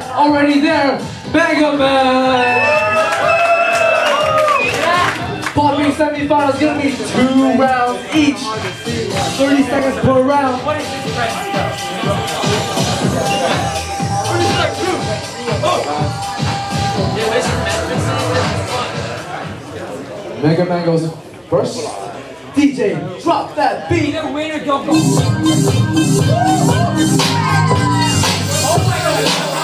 already there, Mega Man! Popping semifinals gonna be 2 rounds each, 30 seconds per round. What is this press stuff? Mega Man goes first. DJ, drop that beat. The winner go. Oh my God.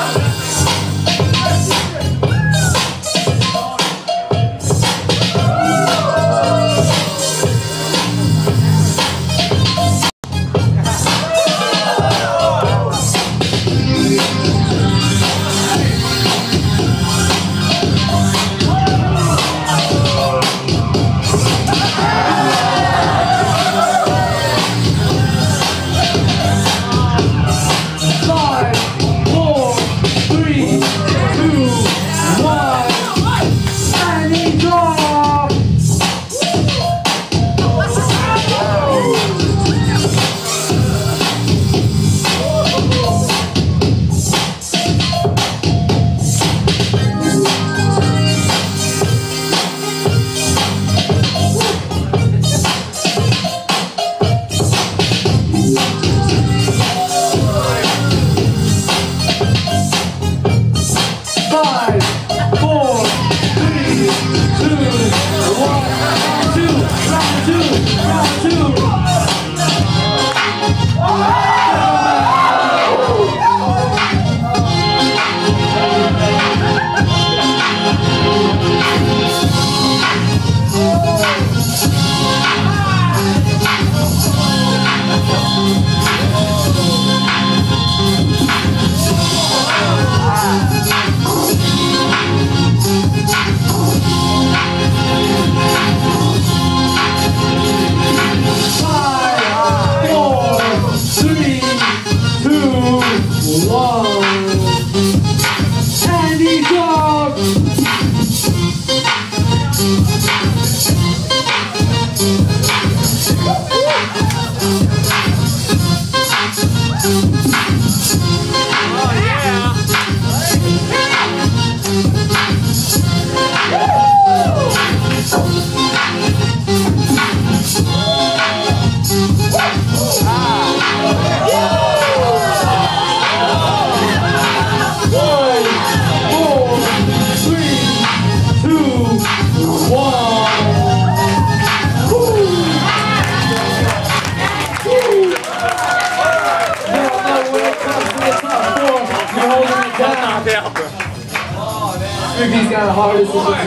'Sweepy's got the hardest of it.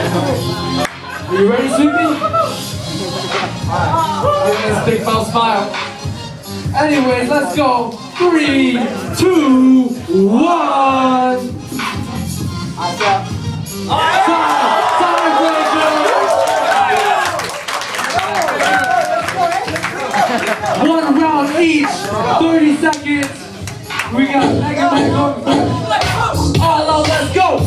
Are you ready, Sweepy? Alright, give me this big foul smile. Anyways, let's go. 3, 2, 1. One round each, 30 seconds. We got Mega Man going. All out, let's go.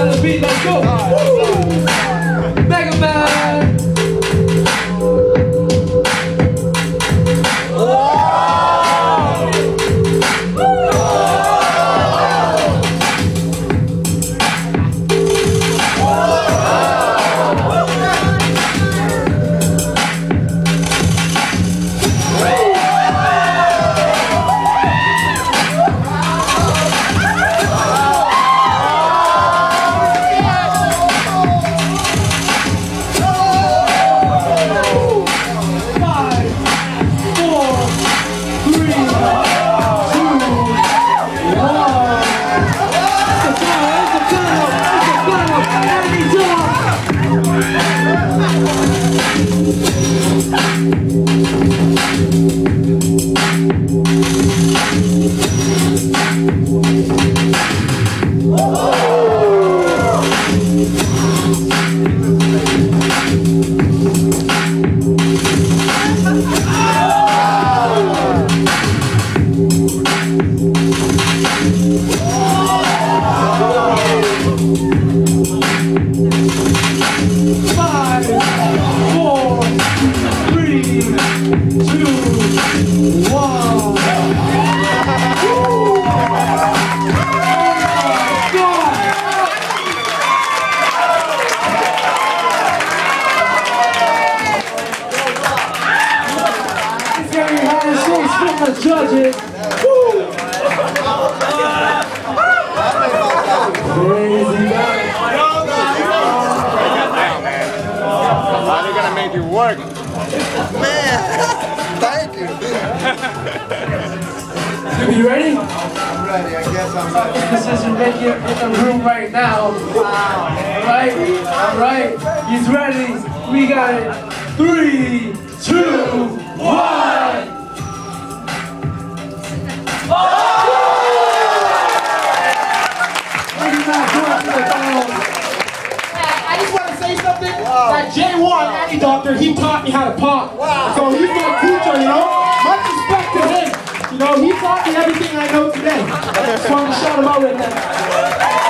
to the beat, let's go. Mega Man. Judges. Woo! Crazy guy. How are they gonna make you work? Man, thank you. You ready? I'm ready, I guess I'm ready. Decision making in the room right now. Alright? Alright. He's ready. We got it. 3, 2, 1. I just want to say something. That J1 Andy Doctor, he taught me how to pop. So he's my teacher, you know. Much respect to him. You know, he taught me everything I know today. So I'm going to shout him out right now.